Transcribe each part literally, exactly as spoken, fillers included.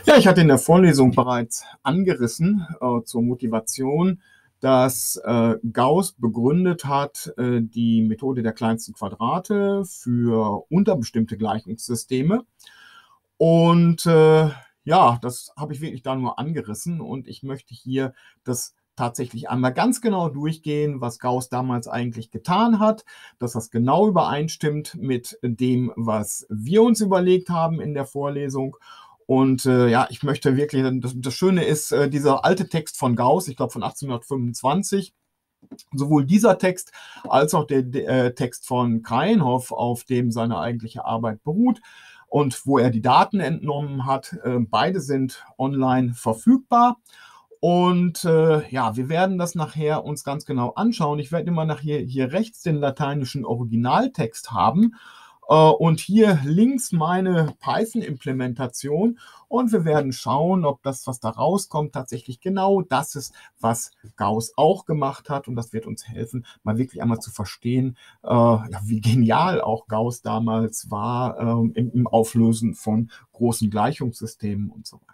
Ja, ich hatte in der Vorlesung bereits angerissen äh, zur Motivation, dass äh, Gauß begründet hat, äh, die Methode der kleinsten Quadrate für unterbestimmte Gleichungssysteme. Und äh, ja, das habe ich wirklich da nur angerissen und ich möchte hier das tatsächlich einmal ganz genau durchgehen, was Gauß damals eigentlich getan hat, dass das genau übereinstimmt mit dem, was wir uns überlegt haben in der Vorlesung. Und äh, ja, ich möchte wirklich, das, das Schöne ist, äh, dieser alte Text von Gauß, ich glaube von achtzehnhundertfünfundzwanzig, sowohl dieser Text als auch der, der äh, Text von Krahenhoff, auf dem seine eigentliche Arbeit beruht und wo er die Daten entnommen hat, äh, beide sind online verfügbar. Und äh, ja, wir werden das nachher uns ganz genau anschauen. Ich werde immer nachher hier rechts den lateinischen Originaltext haben äh, und hier links meine Python-Implementation. Und wir werden schauen, ob das, was da rauskommt, tatsächlich genau das ist, was Gauß auch gemacht hat. Und das wird uns helfen, mal wirklich einmal zu verstehen, äh, ja, wie genial auch Gauß damals war äh, im, im Auflösen von großen Gleichungssystemen und so weiter.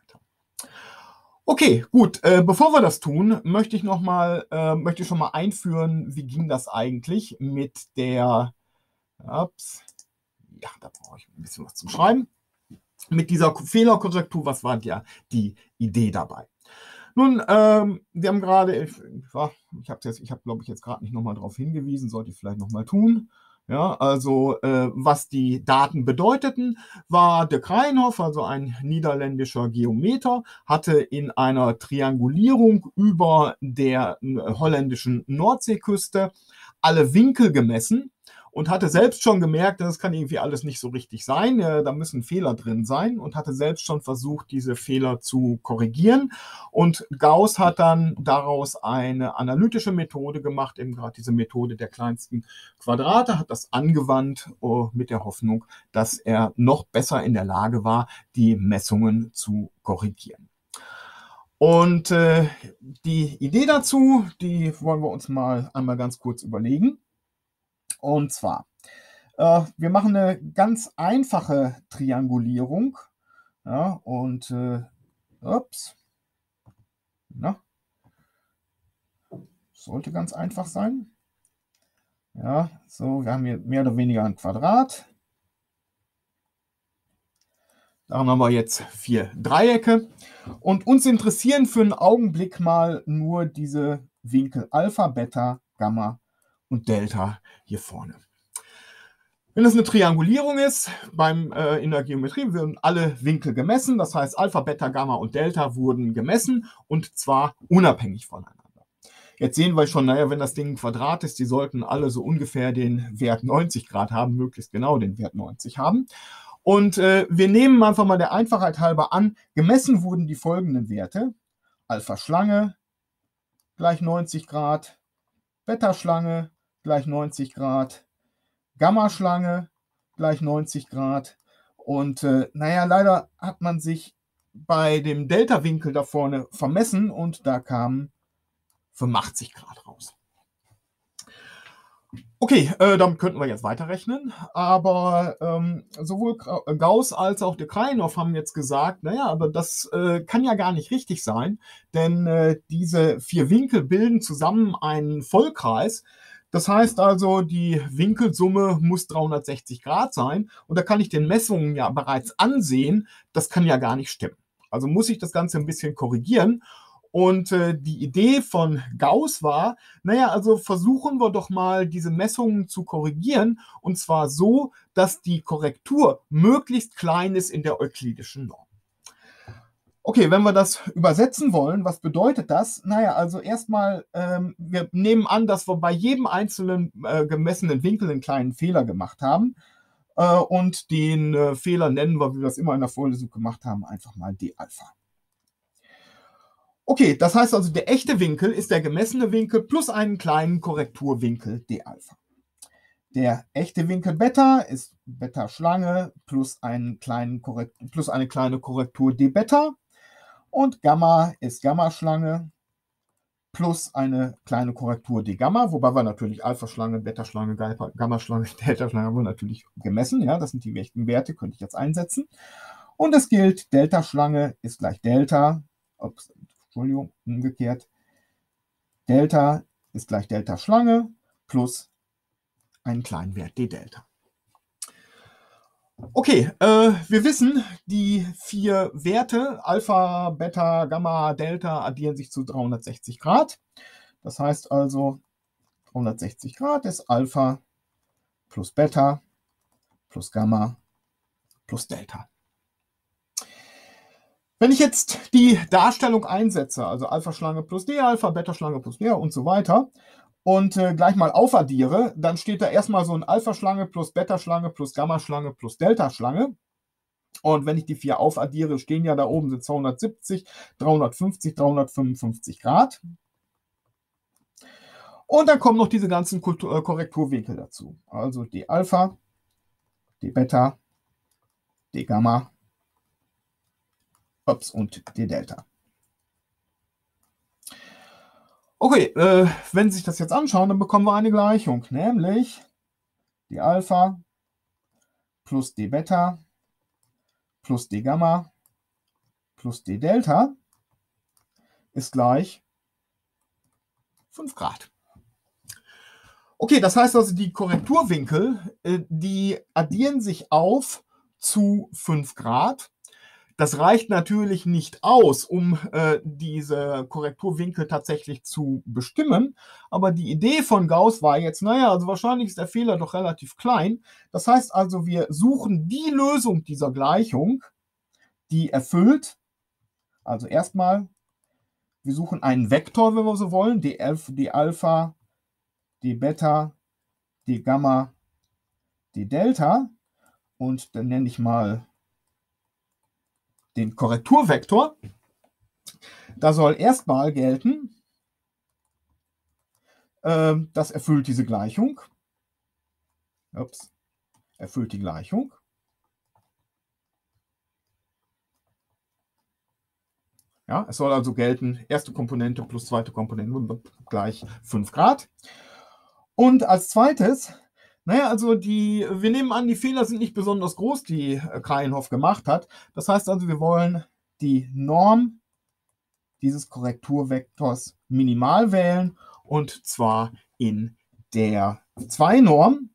Okay, gut. Äh, bevor wir das tun, möchte ich noch mal, äh, möchte ich schon mal einführen, wie ging das eigentlich mit der, ups, ja, da brauche ich ein bisschen was zum Schreiben, mit dieser Fehlerkorrektur, was war ja die Idee dabei? Nun, ähm, wir haben gerade, ich, ich habe jetzt, ich habe glaube ich jetzt gerade nicht nochmal darauf hingewiesen, sollte ich vielleicht nochmal tun. Ja, also äh, was die Daten bedeuteten, war de Krahenhoff, also ein niederländischer Geometer, hatte in einer Triangulierung über der äh, holländischen Nordseeküste alle Winkel gemessen und hatte selbst schon gemerkt, das kann irgendwie alles nicht so richtig sein, äh, da müssen Fehler drin sein und hatte selbst schon versucht, diese Fehler zu korrigieren. Und Gauß hat dann daraus eine analytische Methode gemacht, eben gerade diese Methode der kleinsten Quadrate, hat das angewandt uh, mit der Hoffnung, dass er noch besser in der Lage war, die Messungen zu korrigieren. Und äh, die Idee dazu, die wollen wir uns mal einmal ganz kurz überlegen. Und zwar, äh, wir machen eine ganz einfache Triangulierung. Ja, und, äh, ups, na, sollte ganz einfach sein. Ja, so, wir haben hier mehr oder weniger ein Quadrat. Daran haben wir jetzt vier Dreiecke. Und uns interessieren für einen Augenblick mal nur diese Winkel Alpha, Beta, Gamma und Delta hier vorne. Wenn es eine Triangulierung ist, beim, äh, in der Geometrie werden alle Winkel gemessen. Das heißt, Alpha, Beta, Gamma und Delta wurden gemessen und zwar unabhängig voneinander. Jetzt sehen wir schon, naja, wenn das Ding ein Quadrat ist, die sollten alle so ungefähr den Wert neunzig Grad haben, möglichst genau den Wert neunzig haben. Und äh, wir nehmen einfach mal der Einfachheit halber an, gemessen wurden die folgenden Werte. Alpha Schlange gleich neunzig Grad, Beta Schlange gleich neunzig Grad, Gamma Schlange gleich neunzig Grad. Und äh, naja, leider hat man sich bei dem Delta-Winkel da vorne vermessen und da kamen fünfundachtzig Grad raus. Okay, äh, damit könnten wir jetzt weiterrechnen, aber ähm, sowohl Gauß als auch de Krahenhoff haben jetzt gesagt, naja, aber das äh, kann ja gar nicht richtig sein, denn äh, diese vier Winkel bilden zusammen einen Vollkreis. Das heißt also, die Winkelsumme muss dreihundertsechzig Grad sein und da kann ich den Messungen ja bereits ansehen, das kann ja gar nicht stimmen. Also muss ich das Ganze ein bisschen korrigieren. Und äh, die Idee von Gauß war, naja, also versuchen wir doch mal diese Messungen zu korrigieren und zwar so, dass die Korrektur möglichst klein ist in der euklidischen Norm. Okay, wenn wir das übersetzen wollen, was bedeutet das? Naja, also erstmal, ähm, wir nehmen an, dass wir bei jedem einzelnen äh, gemessenen Winkel einen kleinen Fehler gemacht haben. Äh, und den äh, Fehler nennen wir, wie wir es immer in der Vorlesung gemacht haben, einfach mal d-Alpha. Okay, das heißt also, der echte Winkel ist der gemessene Winkel plus einen kleinen Korrekturwinkel d-Alpha. Der echte Winkel Beta ist Beta-Schlange plus, einen kleinen Korrekt plus eine kleine Korrektur d-Beta. Und Gamma ist Gamma-Schlange plus eine kleine Korrektur d-Gamma, wobei wir natürlich Alpha-Schlange, Beta-Schlange, Gamma-Schlange, Delta-Schlange haben wir natürlich gemessen. Ja, das sind die echten Werte, könnte ich jetzt einsetzen. Und es gilt, Delta-Schlange ist gleich Delta, ups, Entschuldigung, umgekehrt, Delta ist gleich Delta-Schlange plus einen kleinen Wert d-Delta. Okay, äh, wir wissen, die vier Werte, Alpha, Beta, Gamma, Delta, addieren sich zu dreihundertsechzig Grad. Das heißt also, dreihundertsechzig Grad ist Alpha plus Beta plus Gamma plus Delta. Wenn ich jetzt die Darstellung einsetze, also Alpha-Schlange plus D-Alpha, Beta-Schlange plus D und so weiter, und äh, gleich mal aufaddiere, dann steht da erstmal so ein Alpha-Schlange plus Beta-Schlange plus Gamma-Schlange plus Delta-Schlange. Und wenn ich die vier aufaddiere, stehen ja da oben sind zweihundertsiebzig, dreihundertfünfzig, dreihundertfünfundfünfzig Grad. Und dann kommen noch diese ganzen Kultur äh, Korrekturwinkel dazu. Also D-Alpha, D-Beta, D-Gamma, ups, und D-Delta. Okay, äh, wenn Sie sich das jetzt anschauen, dann bekommen wir eine Gleichung, nämlich D-Alpha plus D-Beta plus D-Gamma plus D-Delta ist gleich fünf Grad. Okay, das heißt also, die Korrekturwinkel, äh, die addieren sich auf zu fünf Grad. Das reicht natürlich nicht aus, um äh, diese Korrekturwinkel tatsächlich zu bestimmen. Aber die Idee von Gauss war jetzt, naja, also wahrscheinlich ist der Fehler doch relativ klein. Das heißt also, wir suchen die Lösung dieser Gleichung, die erfüllt. Also erstmal, wir suchen einen Vektor, wenn wir so wollen, d Alpha, d Beta, d Gamma, d Delta. Und dann nenne ich mal den Korrekturvektor. Da soll erstmal gelten, äh, das erfüllt diese Gleichung. Ups, erfüllt die Gleichung. Ja, es soll also gelten, erste Komponente plus zweite Komponente gleich fünf Grad. Und als zweites, naja, also die, wir nehmen an, die Fehler sind nicht besonders groß, die Krayenhoff gemacht hat. Das heißt also, wir wollen die Norm dieses Korrekturvektors minimal wählen, und zwar in der zwei Norm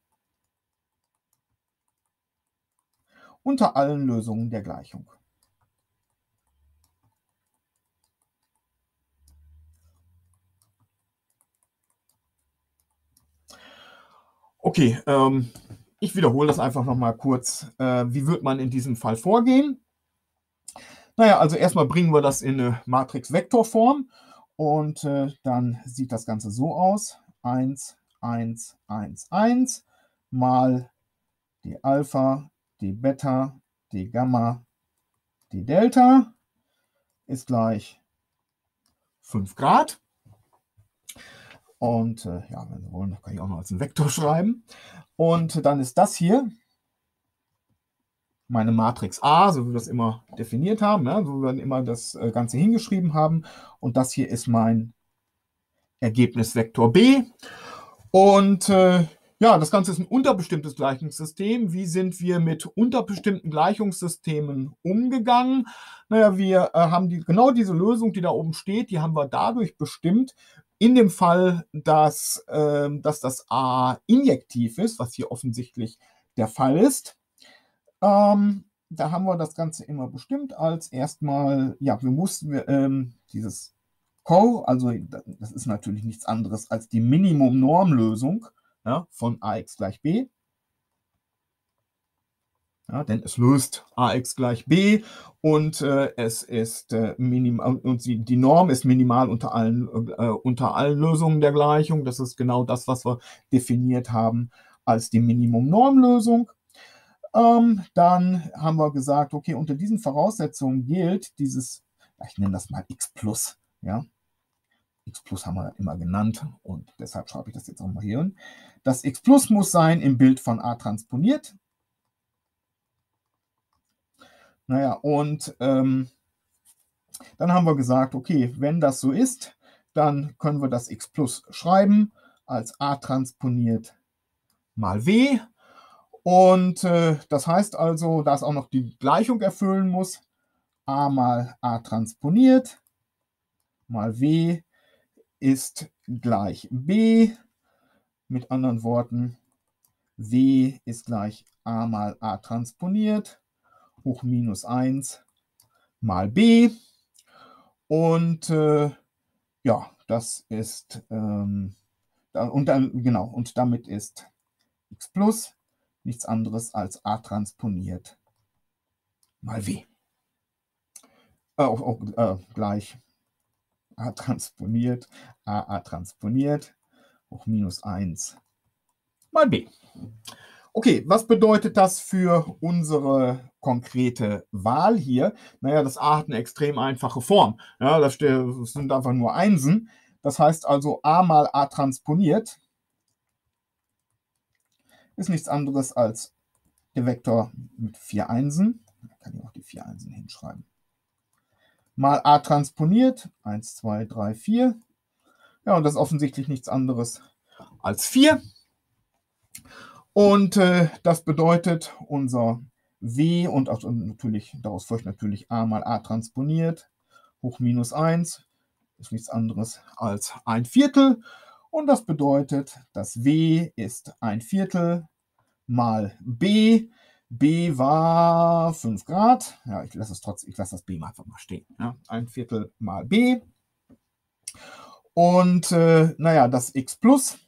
unter allen Lösungen der Gleichung. Okay, ähm, ich wiederhole das einfach nochmal kurz. Äh, wie wird man in diesem Fall vorgehen? Naja, also erstmal bringen wir das in eine Matrix-Vektorform, und äh, dann sieht das Ganze so aus. eins, eins, eins, eins mal die Alpha, die Beta, die Gamma, die Delta ist gleich fünf Grad. Und äh, ja, wenn Sie wollen, kann ich auch noch als einen Vektor schreiben. Und dann ist das hier meine Matrix A, so wie wir das immer definiert haben, ja, so wie wir immer das Ganze hingeschrieben haben. Und das hier ist mein Ergebnisvektor B. Und äh, ja, das Ganze ist ein unterbestimmtes Gleichungssystem. Wie sind wir mit unterbestimmten Gleichungssystemen umgegangen? Naja, wir äh, haben die, genau diese Lösung, die da oben steht, die haben wir dadurch bestimmt, in dem Fall, dass, äh, dass das A injektiv ist, was hier offensichtlich der Fall ist. Ähm, da haben wir das Ganze immer bestimmt als erstmal, ja, wir mussten ähm, dieses Core, also das ist natürlich nichts anderes als die Minimum-Norm-Lösung, ja, von ax gleich b. Ja, denn es löst ax gleich b, und äh, es ist äh, minimal, und die, die Norm ist minimal unter allen, äh, unter allen Lösungen der Gleichung. Das ist genau das, was wir definiert haben als die Minimum-Norm-Lösung. Ähm, dann haben wir gesagt, okay, unter diesen Voraussetzungen gilt dieses, ich nenne das mal x plus, ja. X plus haben wir immer genannt, und deshalb schreibe ich das jetzt auch mal hier hin. Das x plus muss sein im Bild von A transponiert. Naja, und ähm, dann haben wir gesagt, okay, wenn das so ist, dann können wir das x plus schreiben als A transponiert mal W. Und äh, das heißt also, da es auch noch die Gleichung erfüllen muss, a mal a transponiert mal w ist gleich b. Mit anderen Worten, w ist gleich a mal a transponiert hoch minus eins mal b. Und äh, ja, das ist, ähm, da, und dann, genau, und damit ist x plus nichts anderes als a transponiert mal w. Äh, auch, auch, äh, gleich a transponiert, a, a transponiert hoch minus eins mal b. Okay, was bedeutet das für unsere konkrete Wahl hier? Naja, das a hat eine extrem einfache Form. Ja, das sind einfach nur Einsen. Das heißt also, a mal a transponiert ist nichts anderes als der Vektor mit vier Einsen. Da kann ich auch die vier Einsen hinschreiben. Mal a transponiert, eins, zwei, drei, vier. Ja, und das ist offensichtlich nichts anderes als vier. Und äh, das bedeutet, unser w und auch natürlich, daraus folgt natürlich a mal a transponiert hoch minus eins ist nichts anderes als ein Viertel. Und das bedeutet, dass w ist ein Viertel mal b. b war fünf Grad. Ja, ich lasse es trotzdem, ich lasse das b einfach mal stehen. Ja, ein Viertel mal b. Und äh, naja, das x plus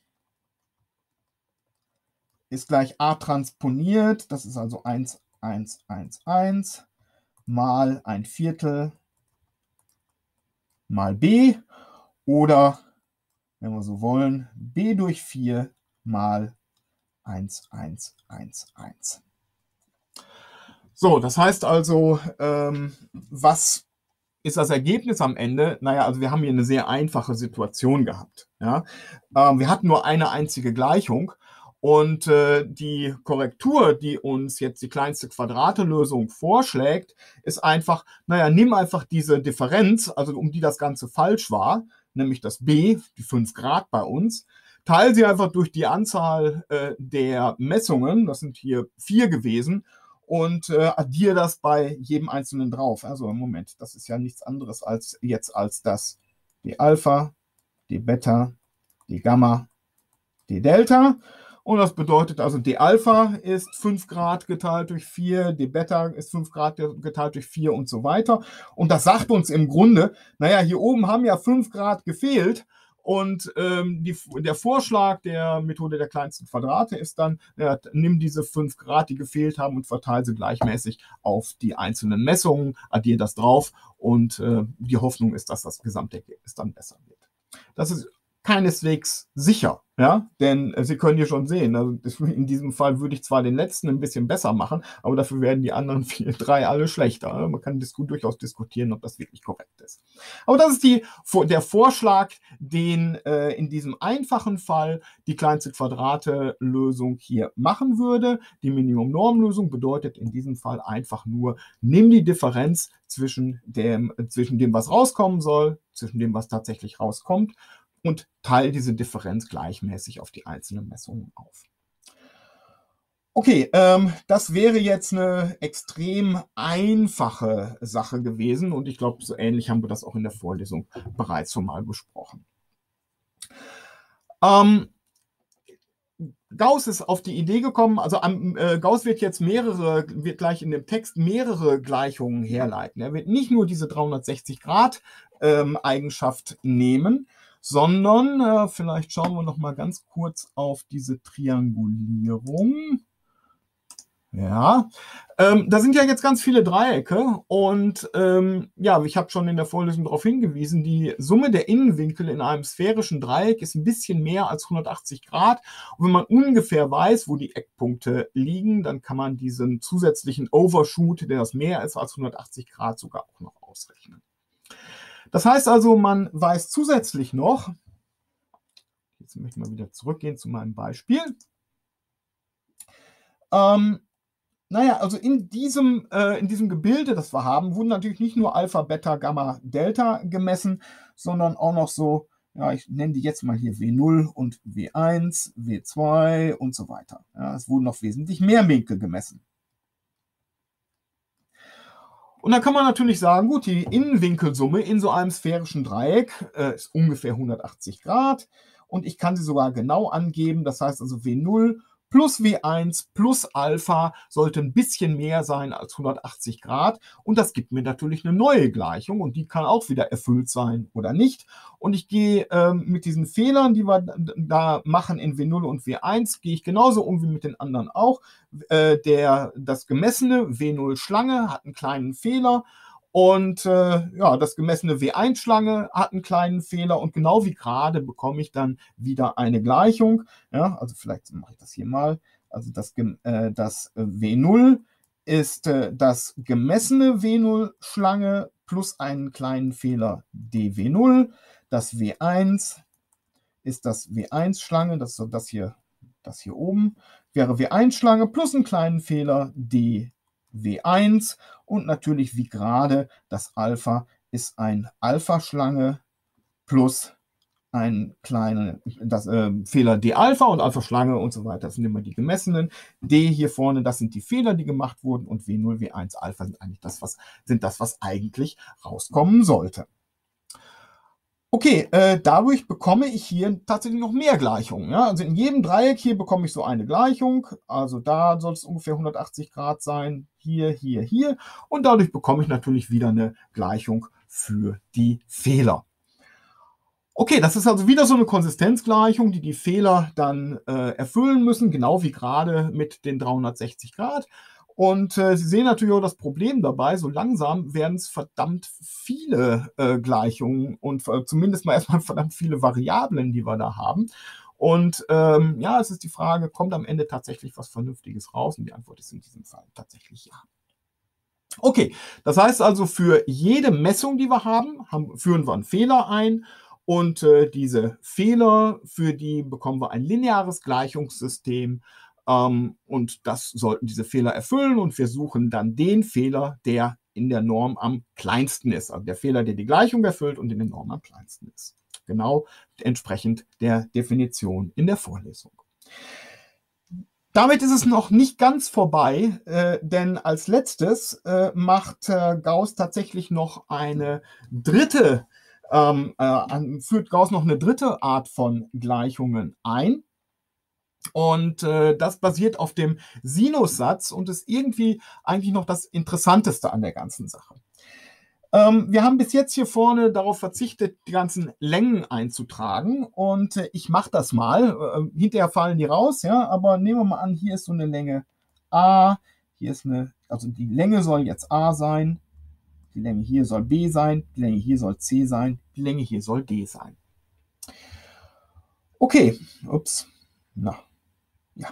ist gleich a transponiert, das ist also eins, eins, eins, eins mal ein Viertel mal b oder, wenn wir so wollen, b durch vier mal eins, eins, eins, eins. So, das heißt also, ähm, was ist das Ergebnis am Ende? Naja, also wir haben hier eine sehr einfache Situation gehabt. Ja? Ähm, wir hatten nur eine einzige Gleichung. Und äh, die Korrektur, die uns jetzt die kleinste Quadrate-Lösung vorschlägt, ist einfach, naja, nimm einfach diese Differenz, also um die das Ganze falsch war, nämlich das b, die fünf Grad bei uns, teile sie einfach durch die Anzahl äh, der Messungen, das sind hier vier gewesen, und äh, addiere das bei jedem einzelnen drauf. Also im Moment, das ist ja nichts anderes als jetzt als das d Alpha, d Beta, d Gamma, d Delta. Und das bedeutet also, d Alpha ist fünf Grad geteilt durch vier, d Beta ist fünf Grad geteilt durch vier und so weiter. Und das sagt uns im Grunde, naja, hier oben haben ja fünf Grad gefehlt. Und ähm, die, der Vorschlag der Methode der kleinsten Quadrate ist dann, ja, nimm diese fünf Grad, die gefehlt haben, und verteile sie gleichmäßig auf die einzelnen Messungen, addiere das drauf, und äh, die Hoffnung ist, dass das Gesamtergebnis dann besser wird. Das ist keineswegs sicher, ja, denn äh, Sie können hier schon sehen, also in diesem Fall würde ich zwar den letzten ein bisschen besser machen, aber dafür werden die anderen vier, drei alle schlechter. Ne? Man kann disku durchaus diskutieren, ob das wirklich korrekt ist. Aber das ist die, der Vorschlag, den äh, in diesem einfachen Fall die kleinste Quadrate-Lösung hier machen würde. Die Minimum-Norm-Lösung bedeutet in diesem Fall einfach nur, nimm die Differenz zwischen dem, zwischen dem, was rauskommen soll, zwischen dem, was tatsächlich rauskommt, und teile diese Differenz gleichmäßig auf die einzelnen Messungen auf. Okay, ähm, das wäre jetzt eine extrem einfache Sache gewesen, und ich glaube, so ähnlich haben wir das auch in der Vorlesung bereits schon mal besprochen. Ähm, Gauss ist auf die Idee gekommen, also äh, Gauss wird jetzt mehrere, wird gleich in dem Text mehrere Gleichungen herleiten. Er wird nicht nur diese dreihundertsechzig Grad ähm, Eigenschaft nehmen, sondern äh, vielleicht schauen wir noch mal ganz kurz auf diese Triangulierung. Ja, ähm, da sind ja jetzt ganz viele Dreiecke, und ähm, ja, ich habe schon in der Vorlesung darauf hingewiesen, die Summe der Innenwinkel in einem sphärischen Dreieck ist ein bisschen mehr als hundertachtzig Grad. Und wenn man ungefähr weiß, wo die Eckpunkte liegen, dann kann man diesen zusätzlichen Overshoot, der das mehr ist als hundertachtzig Grad, sogar auch noch ausrechnen. Das heißt also, man weiß zusätzlich noch, jetzt möchte ich mal wieder zurückgehen zu meinem Beispiel. Ähm, naja, also in diesem, äh, in diesem Gebilde, das wir haben, wurden natürlich nicht nur Alpha, Beta, Gamma, Delta gemessen, sondern auch noch so Ja, ich nenne die jetzt mal hier W null und W eins, W zwei und so weiter. Ja, es wurden noch wesentlich mehr Winkel gemessen. Und dann kann man natürlich sagen, gut, die Innenwinkelsumme in so einem sphärischen Dreieck äh, ist ungefähr hundertachtzig Grad. Und ich kann sie sogar genau angeben. Das heißt also W null plus W eins plus Alpha sollte ein bisschen mehr sein als hundertachtzig Grad. Und das gibt mir natürlich eine neue Gleichung. Und die kann auch wieder erfüllt sein oder nicht. Und ich gehe ähm, mit diesen Fehlern, die wir da machen in W null und W eins, gehe ich genauso um wie mit den anderen auch. Äh, der, das gemessene W null Schlange hat einen kleinen Fehler. Und äh, ja, das gemessene W eins Schlange hat einen kleinen Fehler und genau wie gerade bekomme ich dann wieder eine Gleichung. Ja, also vielleicht mache ich das hier mal. Also das, äh, das W null ist äh, das gemessene W null Schlange plus einen kleinen Fehler D W null. Das W eins ist das W eins Schlange, das ist so das hier, das hier oben, wäre W eins Schlange plus einen kleinen Fehler D W eins und natürlich wie gerade das Alpha ist ein Alpha-Schlange plus ein kleiner das, äh, Fehler D-Alpha und Alpha-Schlange und so weiter. Das sind immer die gemessenen. D hier vorne, das sind die Fehler, die gemacht wurden und W null, W eins, Alpha sind eigentlich das, was, sind das, was eigentlich rauskommen sollte. Okay, äh, dadurch bekomme ich hier tatsächlich noch mehr Gleichungen. Ja? Also in jedem Dreieck hier bekomme ich so eine Gleichung. Also da soll es ungefähr hundertachtzig Grad sein. Hier, hier, hier. Und dadurch bekomme ich natürlich wieder eine Gleichung für die Fehler. Okay, das ist also wieder so eine Konsistenzgleichung, die die Fehler dann äh, erfüllen müssen, genau wie gerade mit den dreihundertsechzig Grad. Und äh, Sie sehen natürlich auch das Problem dabei, so langsam werden es verdammt viele äh, Gleichungen und äh, zumindest mal erstmal verdammt viele Variablen, die wir da haben. Und ähm, ja, es ist die Frage, kommt am Ende tatsächlich was Vernünftiges raus? Und die Antwort ist in diesem Fall tatsächlich ja. Okay, das heißt also, für jede Messung, die wir haben, haben führen wir einen Fehler ein. Und äh, diese Fehler, für die bekommen wir ein lineares Gleichungssystem. Ähm, und das sollten diese Fehler erfüllen. Und wir suchen dann den Fehler, der in der Norm am kleinsten ist. Also der Fehler, der die Gleichung erfüllt und in der Norm am kleinsten ist. Genau entsprechend der Definition in der Vorlesung. Damit ist es noch nicht ganz vorbei, äh, denn als letztes äh, macht äh, Gauss tatsächlich noch eine dritte Ähm, äh, führt Gauss noch eine dritte Art von Gleichungen ein. Und äh, das basiert auf dem Sinussatz und ist irgendwie eigentlich noch das Interessanteste an der ganzen Sache. Ähm, wir haben bis jetzt hier vorne darauf verzichtet, die ganzen Längen einzutragen. Und äh, ich mache das mal. Äh, hinterher fallen die raus, ja, aber nehmen wir mal an, hier ist so eine Länge A. Hier ist eine, also die Länge soll jetzt A sein. Die Länge hier soll B sein, die Länge hier soll C sein, die Länge hier soll D sein. Okay, ups, na, ja.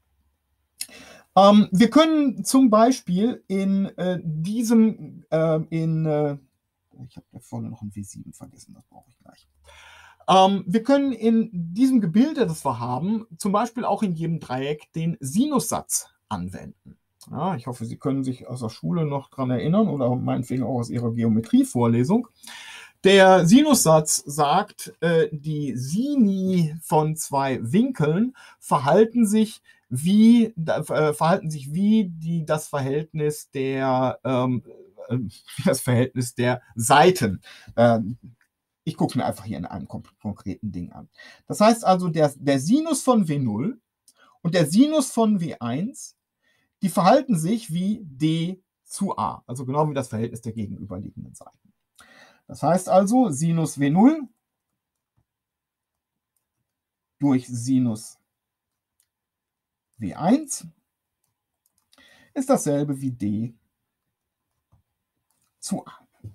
Ähm, wir können zum Beispiel in äh, diesem, äh, in, äh, ich habe da vorne noch ein W sieben vergessen, das brauche ich gleich. Ähm, wir können in diesem Gebilde, das wir haben, zum Beispiel auch in jedem Dreieck den Sinussatz anwenden. Ja, ich hoffe, Sie können sich aus der Schule noch daran erinnern oder meinetwegen auch aus Ihrer Geometrievorlesung. Der Sinussatz sagt, äh, die Sini von zwei Winkeln verhalten sich wie, äh, verhalten sich wie die, das Verhältnis der, ähm, äh, das Verhältnis der Seiten. Äh, ich gucke es mir einfach hier in einem konkreten Ding an. Das heißt also, der, der Sinus von W null und der Sinus von W eins, die verhalten sich wie D zu A, also genau wie das Verhältnis der gegenüberliegenden Seiten. Das heißt also, Sinus W null durch Sinus W eins ist dasselbe wie D zu A.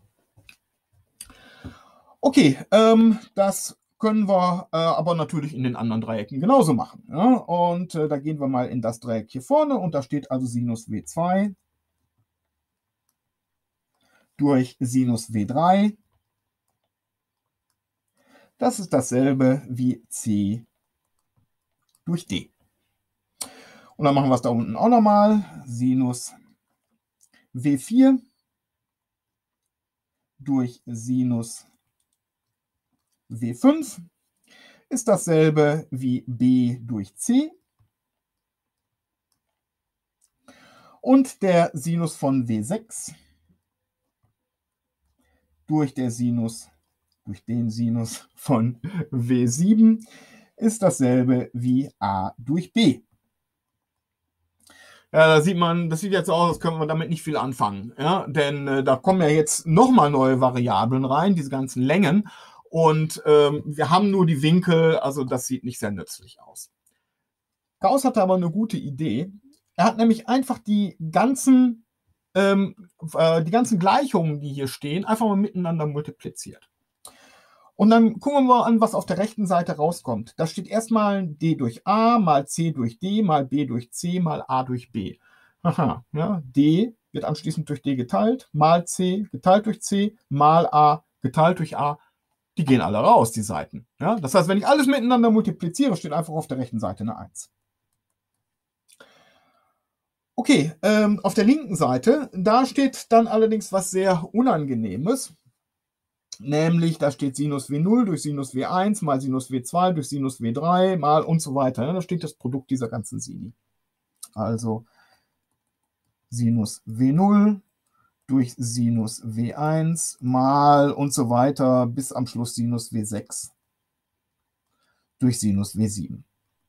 Okay, ähm, das können wir äh, aber natürlich in den anderen Dreiecken genauso machen. Ja? Und äh, da gehen wir mal in das Dreieck hier vorne und da steht also Sinus W zwei durch Sinus W drei. Das ist dasselbe wie C durch D. Und dann machen wir es da unten auch nochmal. Sinus W vier durch Sinus W fünf ist dasselbe wie b durch c. Und der Sinus von W sechs durch der Sinus, durch den Sinus von W sieben ist dasselbe wie a durch b. Ja, da sieht man, das sieht jetzt aus, als können wir damit nicht viel anfangen. Ja? Denn äh, da kommen ja jetzt nochmal neue Variablen rein, diese ganzen Längen. Und ähm, wir haben nur die Winkel, also das sieht nicht sehr nützlich aus. Gauß hatte aber eine gute Idee. Er hat nämlich einfach die ganzen, ähm, äh, die ganzen Gleichungen, die hier stehen, einfach mal miteinander multipliziert. Und dann gucken wir mal an, was auf der rechten Seite rauskommt. Da steht erstmal d durch a mal c durch d mal b durch c mal a durch b. Aha, ja, d wird anschließend durch d geteilt, mal c geteilt durch c, mal a geteilt durch a. Die gehen alle raus, die Seiten. Ja, das heißt, wenn ich alles miteinander multipliziere, steht einfach auf der rechten Seite eine eins. Okay, ähm, auf der linken Seite, da steht dann allerdings was sehr Unangenehmes. Nämlich, da steht Sinus W null durch Sinus W eins mal Sinus W zwei durch Sinus W drei mal und so weiter. Ja, da steht das Produkt dieser ganzen Sini. Also Sinus W null durch Sinus W eins mal und so weiter bis am Schluss Sinus W sechs durch Sinus W sieben.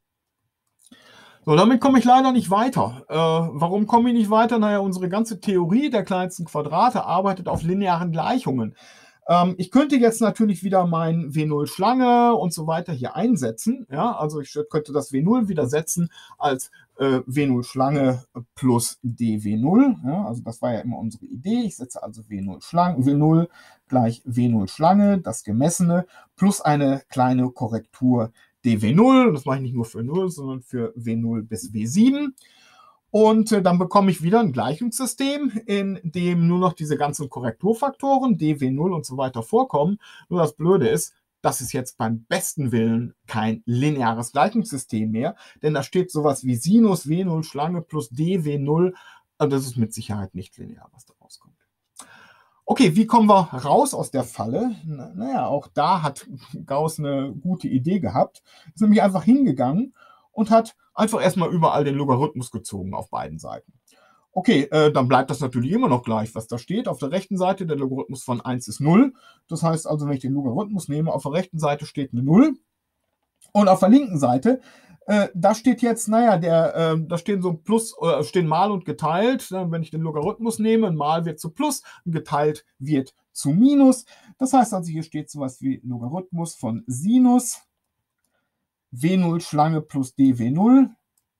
So, damit komme ich leider nicht weiter. Äh, warum komme ich nicht weiter? Naja, unsere ganze Theorie der kleinsten Quadrate arbeitet auf linearen Gleichungen. Ähm, ich könnte jetzt natürlich wieder mein W null Schlange und so weiter hier einsetzen. Ja, also ich könnte das W null wieder setzen als äh, W null Schlange plus d W null. Ja, also das war ja immer unsere Idee. Ich setze also W null Schlange, W null gleich W null Schlange, das gemessene, plus eine kleine Korrektur d W null. Das mache ich nicht nur für null, sondern für W null bis W sieben. Und äh, dann bekomme ich wieder ein Gleichungssystem, in dem nur noch diese ganzen Korrekturfaktoren, d W null und so weiter vorkommen. Nur das Blöde ist, das ist jetzt beim besten Willen kein lineares Gleichungssystem mehr, denn da steht sowas wie Sinus W null Schlange plus d W null. Und das ist mit Sicherheit nicht linear, was da rauskommt. Okay, wie kommen wir raus aus der Falle? Naja, auch da hat Gauß eine gute Idee gehabt. Ist nämlich einfach hingegangen und hat einfach erstmal überall den Logarithmus gezogen auf beiden Seiten. Okay, äh, dann bleibt das natürlich immer noch gleich, was da steht. Auf der rechten Seite der Logarithmus von eins ist null. Das heißt also, wenn ich den Logarithmus nehme, auf der rechten Seite steht eine null. Und auf der linken Seite, äh, da steht jetzt, naja, der, äh, da stehen so Plus, äh, stehen Mal und geteilt. Ja, wenn ich den Logarithmus nehme, ein Mal wird zu Plus, ein geteilt wird zu Minus. Das heißt also, hier steht sowas wie Logarithmus von Sinus W null Schlange plus d W null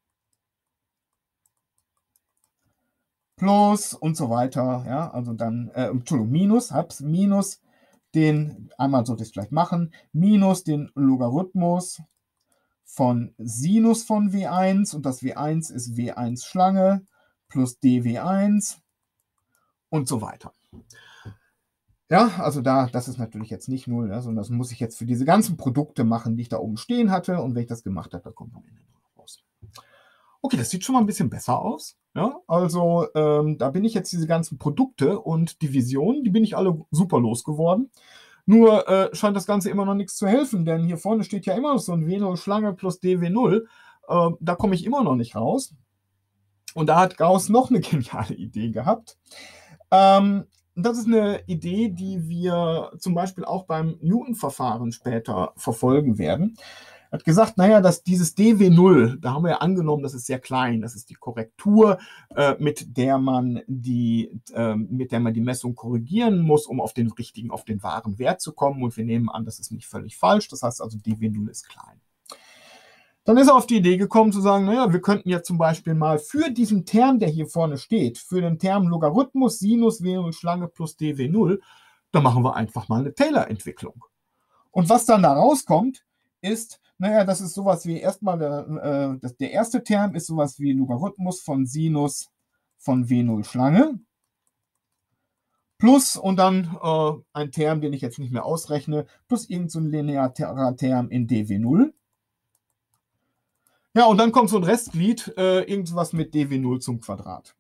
plus und so weiter, ja, also dann, äh, Entschuldigung, minus, hab's, minus den, einmal sollte ich es gleich machen, minus den Logarithmus von Sinus von W eins und das W eins ist W eins Schlange plus d W eins und so weiter. Ja, also da, das ist natürlich jetzt nicht null, ja, sondern das muss ich jetzt für diese ganzen Produkte machen, die ich da oben stehen hatte. Und wenn ich das gemacht habe, dann kommt am Ende raus. Okay, das sieht schon mal ein bisschen besser aus. Ja, also ähm, da bin ich jetzt diese ganzen Produkte und Divisionen, die bin ich alle super losgeworden. Nur äh, scheint das Ganze immer noch nichts zu helfen, denn hier vorne steht ja immer noch so ein W null Schlange plus d W null. Äh, da komme ich immer noch nicht raus. Und da hat Gauß noch eine geniale Idee gehabt. Ähm, Das ist eine Idee, die wir zum Beispiel auch beim Newton-Verfahren später verfolgen werden. Er hat gesagt, naja, dass dieses d W null, da haben wir ja angenommen, das ist sehr klein, das ist die Korrektur, äh, mit der man die, äh, mit der man die Messung korrigieren muss, um auf den richtigen, auf den wahren Wert zu kommen. Und wir nehmen an, das ist nicht völlig falsch. Das heißt also, d W null ist klein. Dann ist er auf die Idee gekommen zu sagen, naja, wir könnten ja zum Beispiel mal für diesen Term, der hier vorne steht, für den Term Logarithmus Sinus W null Schlange plus d W null, da machen wir einfach mal eine Taylor-Entwicklung. Und was dann da rauskommt, ist, naja, das ist sowas wie erstmal, der, äh, der erste Term ist sowas wie Logarithmus von Sinus von W null Schlange plus und dann äh, ein Term, den ich jetzt nicht mehr ausrechne, plus irgendein so linearer Term in d W null. Ja, und dann kommt so ein Restglied, äh, irgendwas mit d W null zum Quadrat.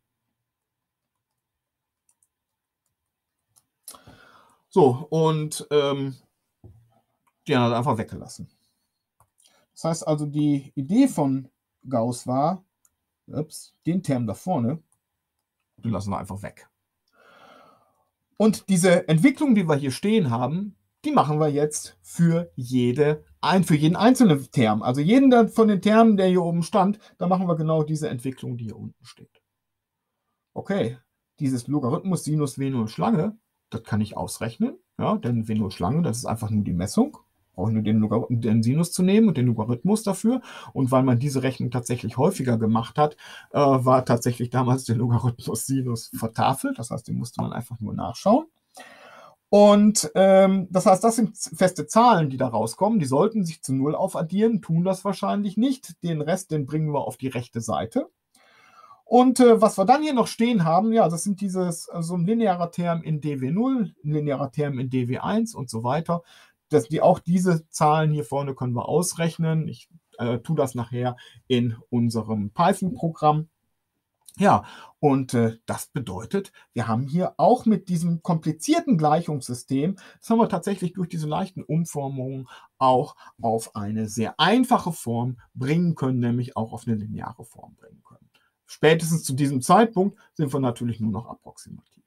So, und ähm, den hat er einfach weggelassen. Das heißt also, die Idee von Gauss war, ups, den Term da vorne, den lassen wir einfach weg. Und diese Entwicklung, die wir hier stehen haben, die machen wir jetzt für, jede, ein, für jeden einzelnen Term. Also jeden von den Termen, der hier oben stand, da machen wir genau diese Entwicklung, die hier unten steht. Okay, dieses Logarithmus Sinus W null Schlange, das kann ich ausrechnen. Ja, denn W null Schlange, das ist einfach nur die Messung. Brauche ich nur den, den Sinus zu nehmen und den Logarithmus dafür. Und weil man diese Rechnung tatsächlich häufiger gemacht hat, äh, war tatsächlich damals der Logarithmus Sinus vertafelt. Das heißt, den musste man einfach nur nachschauen. Und ähm, das heißt, das sind feste Zahlen, die da rauskommen. Die sollten sich zu null aufaddieren, tun das wahrscheinlich nicht. Den Rest, den bringen wir auf die rechte Seite. Und äh, was wir dann hier noch stehen haben, ja, das sind dieses, also ein linearer Term in d w null, ein linearer Term in d w eins und so weiter. Das, die, auch diese Zahlen hier vorne können wir ausrechnen. Ich äh, tue das nachher in unserem Python-Programm. Ja, und äh, das bedeutet, wir haben hier auch mit diesem komplizierten Gleichungssystem, das haben wir tatsächlich durch diese leichten Umformungen auch auf eine sehr einfache Form bringen können, nämlich auch auf eine lineare Form bringen können. Spätestens zu diesem Zeitpunkt sind wir natürlich nur noch approximativ.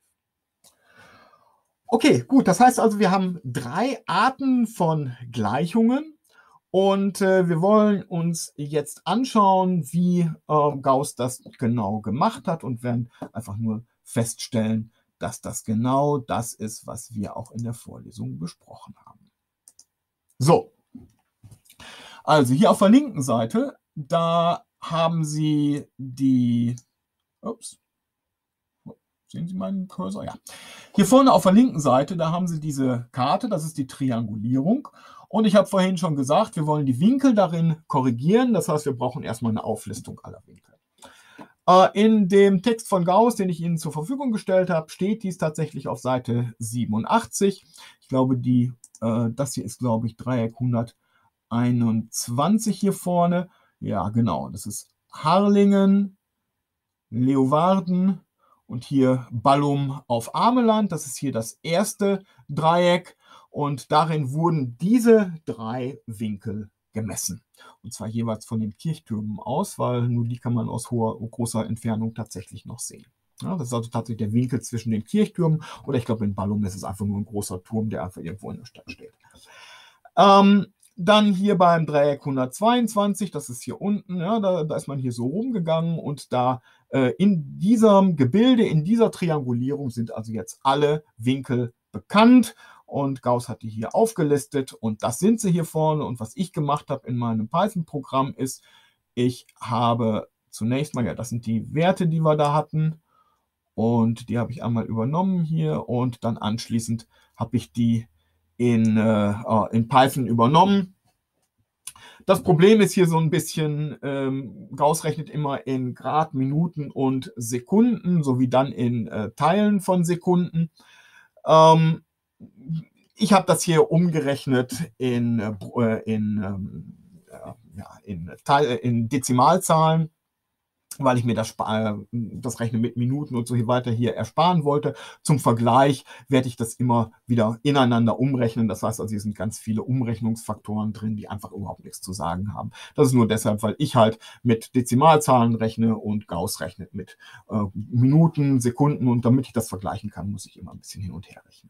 Okay, gut, das heißt also, wir haben drei Arten von Gleichungen. Und äh, wir wollen uns jetzt anschauen, wie äh, Gauss das genau gemacht hat und werden einfach nur feststellen, dass das genau das ist, was wir auch in der Vorlesung besprochen haben. So, also hier auf der linken Seite, da haben Sie die, ups, sehen Sie meinen Cursor? Ja. Hier vorne auf der linken Seite, da haben Sie diese Karte, das ist die Triangulierung. Und ich habe vorhin schon gesagt, wir wollen die Winkel darin korrigieren. Das heißt, wir brauchen erstmal eine Auflistung aller Winkel. In dem Text von Gauss, den ich Ihnen zur Verfügung gestellt habe, steht dies tatsächlich auf Seite siebenundachtzig. Ich glaube, die, das hier ist, glaube ich, Dreieck hunderteinundzwanzig hier vorne. Ja, genau, das ist Harlingen, Leeuwarden und hier Ballum auf Ameland. Das ist hier das erste Dreieck. Und darin wurden diese drei Winkel gemessen. Und zwar jeweils von den Kirchtürmen aus, weil nur die kann man aus hoher, großer Entfernung tatsächlich noch sehen. Ja, das ist also tatsächlich der Winkel zwischen den Kirchtürmen. Oder ich glaube, in Ballum ist es einfach nur ein großer Turm, der einfach irgendwo in der Stadt steht. Ähm, dann hier beim Dreieck hundertzweiundzwanzig, das ist hier unten, ja, da, da ist man hier so rumgegangen und da äh, in diesem Gebilde, in dieser Triangulierung sind also jetzt alle Winkel bekannt. Und Gauss hat die hier aufgelistet und das sind sie hier vorne. Und was ich gemacht habe in meinem Python-Programm ist, ich habe zunächst mal, ja, das sind die Werte, die wir da hatten. Und die habe ich einmal übernommen hier und dann anschließend habe ich die in, äh, in Python übernommen. Das Problem ist hier so ein bisschen, ähm, Gauss rechnet immer in Grad, Minuten und Sekunden, sowie dann in äh, Teilen von Sekunden. Ähm, Ich habe das hier umgerechnet in, äh, in, ähm, ja, in, in Dezimalzahlen, weil ich mir das, äh, das Rechnen mit Minuten und so weiter hier ersparen wollte. Zum Vergleich werde ich das immer wieder ineinander umrechnen. Das heißt also, hier sind ganz viele Umrechnungsfaktoren drin, die einfach überhaupt nichts zu sagen haben. Das ist nur deshalb, weil ich halt mit Dezimalzahlen rechne und Gauss rechnet mit äh, Minuten, Sekunden. Und damit ich das vergleichen kann, muss ich immer ein bisschen hin und her rechnen.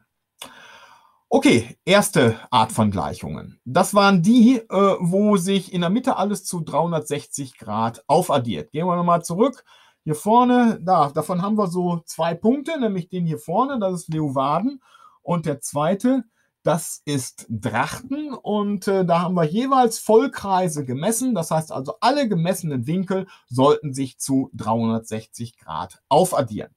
Okay, erste Art von Gleichungen. Das waren die, äh, wo sich in der Mitte alles zu dreihundertsechzig Grad aufaddiert. Gehen wir nochmal zurück. Hier vorne, da, davon haben wir so zwei Punkte, nämlich den hier vorne, das ist Leeuwarden. Und der zweite, das ist Drachten. Und äh, da haben wir jeweils Vollkreise gemessen. Das heißt also, alle gemessenen Winkel sollten sich zu dreihundertsechzig Grad aufaddieren.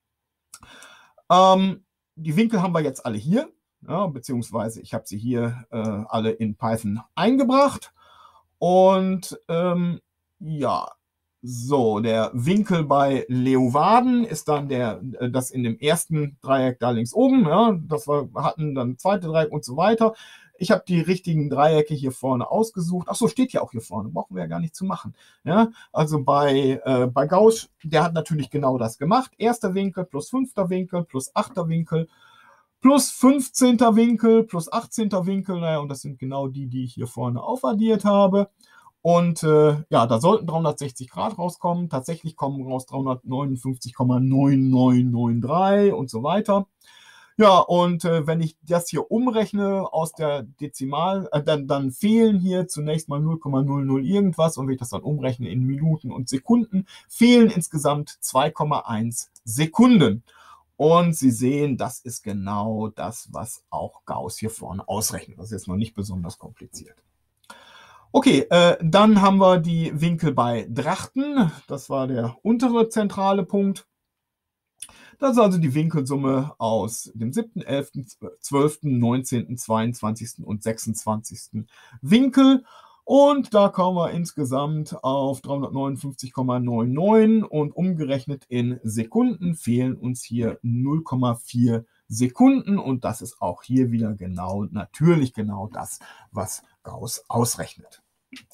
Ähm, die Winkel haben wir jetzt alle hier. Ja, beziehungsweise ich habe sie hier äh, alle in Python eingebracht. Und ähm, ja, so, der Winkel bei Leeuwarden ist dann der, das in dem ersten Dreieck da links oben, ja, das wir hatten, dann zweite Dreieck und so weiter. Ich habe die richtigen Dreiecke hier vorne ausgesucht. Ach so, steht ja auch hier vorne, brauchen wir ja gar nicht zu machen. Ja, also bei, äh, bei Gauss, der hat natürlich genau das gemacht. Erster Winkel plus fünfter Winkel plus achter Winkel plus fünfzehnter Winkel, plus achtzehnter Winkel, naja, und das sind genau die, die ich hier vorne aufaddiert habe. Und äh, ja, da sollten dreihundertsechzig Grad rauskommen. Tatsächlich kommen raus dreihundertneunundfünfzig Komma neun neun neun drei und so weiter. Ja, und äh, wenn ich das hier umrechne aus der Dezimal, äh, dann, dann fehlen hier zunächst mal null Komma null null irgendwas, und wenn ich das dann umrechne in Minuten und Sekunden, fehlen insgesamt zwei Komma eins Sekunden. Und Sie sehen, das ist genau das, was auch Gauss hier vorne ausrechnet. Das ist jetzt noch nicht besonders kompliziert. Okay, äh, dann haben wir die Winkel bei Drachten. Das war der untere zentrale Punkt. Das ist also die Winkelsumme aus dem siebten, elften, zwölften, neunzehnten, zweiundzwanzigsten und sechsundzwanzigsten Winkel. Und da kommen wir insgesamt auf dreihundertneunundfünfzig Komma neunundneunzig, und umgerechnet in Sekunden fehlen uns hier null Komma vier Sekunden. Und das ist auch hier wieder genau, natürlich genau das, was Gauss ausrechnet.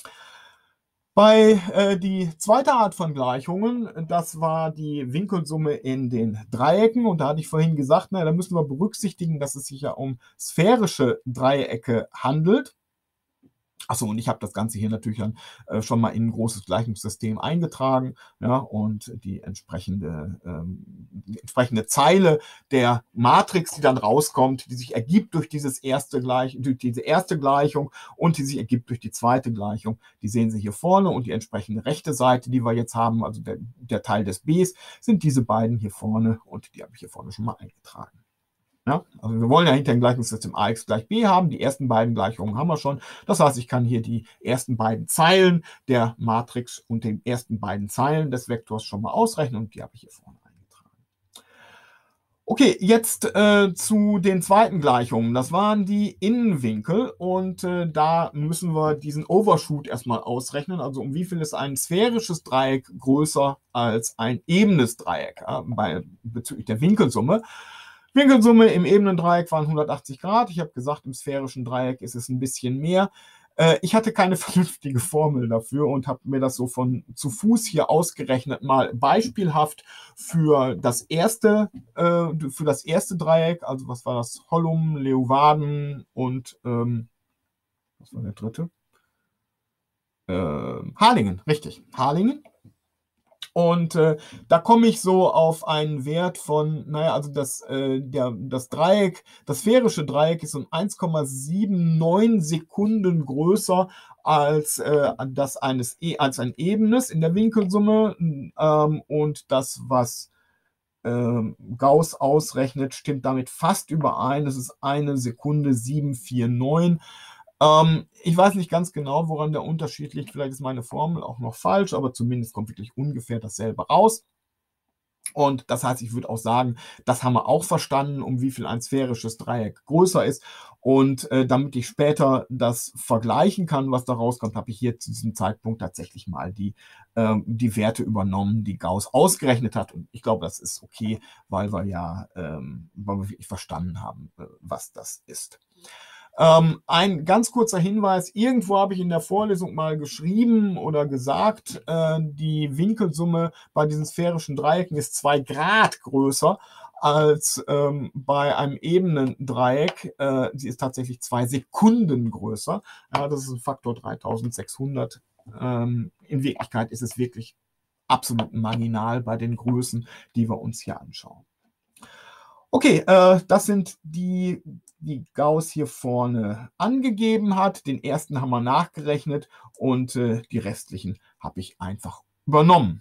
Bei äh, die zweite Art von Gleichungen, das war die Winkelsumme in den Dreiecken. Und da hatte ich vorhin gesagt, na, da müssen wir berücksichtigen, dass es sich ja um sphärische Dreiecke handelt. Achso, und ich habe das Ganze hier natürlich dann äh, schon mal in ein großes Gleichungssystem eingetragen, ja, und die entsprechende, ähm, die entsprechende Zeile der Matrix, die dann rauskommt, die sich ergibt durch dieses erste Gleich, durch diese erste Gleichung und die sich ergibt durch die zweite Gleichung, die sehen Sie hier vorne, und die entsprechende rechte Seite, die wir jetzt haben, also der, der Teil des Bs, sind diese beiden hier vorne, und die habe ich hier vorne schon mal eingetragen. Ja, also wir wollen ja hinter dem Gleichungssystem ax gleich b haben. Die ersten beiden Gleichungen haben wir schon. Das heißt, ich kann hier die ersten beiden Zeilen der Matrix und den ersten beiden Zeilen des Vektors schon mal ausrechnen, und die habe ich hier vorne eingetragen. Okay, jetzt äh, zu den zweiten Gleichungen. Das waren die Innenwinkel, und äh, da müssen wir diesen Overshoot erstmal ausrechnen. Also um wie viel ist ein sphärisches Dreieck größer als ein ebenes Dreieck, ja, bei, bezüglich der Winkelsumme. Winkelsumme im Ebenendreieck waren hundertachtzig Grad. Ich habe gesagt, im sphärischen Dreieck ist es ein bisschen mehr. Äh, ich hatte keine vernünftige Formel dafür und habe mir das so von zu Fuß hier ausgerechnet, mal beispielhaft für das erste, äh, für das erste Dreieck, also was war das? Hollum, Leeuwarden und ähm, was war der dritte? Äh, Harlingen, richtig, Harlingen. Und äh, da komme ich so auf einen Wert von, naja, also das, äh, der, das Dreieck, das sphärische Dreieck ist um eins Komma neunundsiebzig Sekunden größer als äh, das eines e als ein ebenes in der Winkelsumme. Ähm, und das, was äh, Gauss ausrechnet, stimmt damit fast überein. Das ist eine Sekunde sieben vier neun. Ähm, ich weiß nicht ganz genau, woran der Unterschied liegt. Vielleicht ist meine Formel auch noch falsch, aber zumindest kommt wirklich ungefähr dasselbe raus. Und das heißt, ich würde auch sagen, das haben wir auch verstanden, um wie viel ein sphärisches Dreieck größer ist. Und äh, damit ich später das vergleichen kann, was da rauskommt, habe ich hier zu diesem Zeitpunkt tatsächlich mal die, äh, die Werte übernommen, die Gauss ausgerechnet hat. Und ich glaube, das ist okay, weil wir ja ähm, weil wir wirklich verstanden haben, äh, was das ist. Ähm, ein ganz kurzer Hinweis, irgendwo habe ich in der Vorlesung mal geschrieben oder gesagt, äh, die Winkelsumme bei diesen sphärischen Dreiecken ist zwei Grad größer als ähm, bei einem ebenen Dreieck. Äh, sie ist tatsächlich zwei Sekunden größer. Ja, das ist ein Faktor dreitausendsechshundert. Ähm, in Wirklichkeit ist es wirklich absolut marginal bei den Größen, die wir uns hier anschauen. Okay, äh, das sind die, die Gauss hier vorne angegeben hat. Den ersten haben wir nachgerechnet, und äh, die restlichen habe ich einfach übernommen.